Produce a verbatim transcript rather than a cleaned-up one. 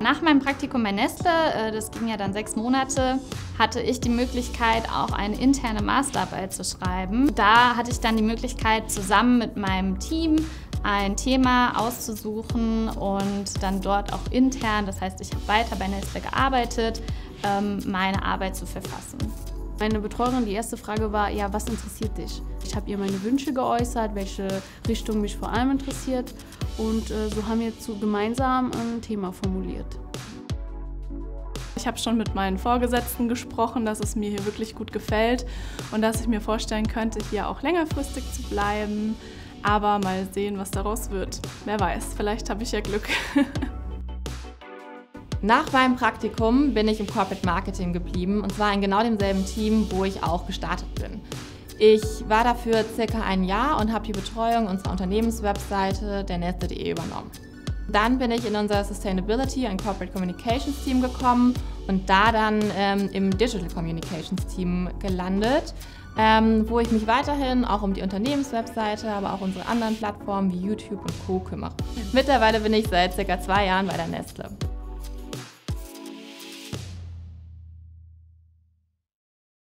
Nach meinem Praktikum bei Nestle, das ging ja dann sechs Monate, hatte ich die Möglichkeit, auch eine interne Masterarbeit zu schreiben. Da hatte ich dann die Möglichkeit, zusammen mit meinem Team ein Thema auszusuchen und dann dort auch intern, das heißt, ich habe weiter bei Nestle gearbeitet, meine Arbeit zu verfassen. Meine Betreuerin, die erste Frage war, ja, was interessiert dich? Ich habe ihr meine Wünsche geäußert, welche Richtung mich vor allem interessiert, und äh, so haben wir zu, gemeinsam ein Thema formuliert. Ich habe schon mit meinen Vorgesetzten gesprochen, dass es mir hier wirklich gut gefällt und dass ich mir vorstellen könnte, hier auch längerfristig zu bleiben. Aber mal sehen, was daraus wird. Wer weiß, vielleicht habe ich ja Glück. Nach meinem Praktikum bin ich im Corporate Marketing geblieben, und zwar in genau demselben Team, wo ich auch gestartet bin. Ich war dafür circa ein Jahr und habe die Betreuung unserer Unternehmenswebseite der Nestle punkt de übernommen. Dann bin ich in unser Sustainability und Corporate Communications Team gekommen und da dann ähm, im Digital Communications Team gelandet, ähm, wo ich mich weiterhin auch um die Unternehmenswebseite, aber auch unsere anderen Plattformen wie YouTube und Co. kümmere. Mittlerweile bin ich seit circa zwei Jahren bei der Nestle.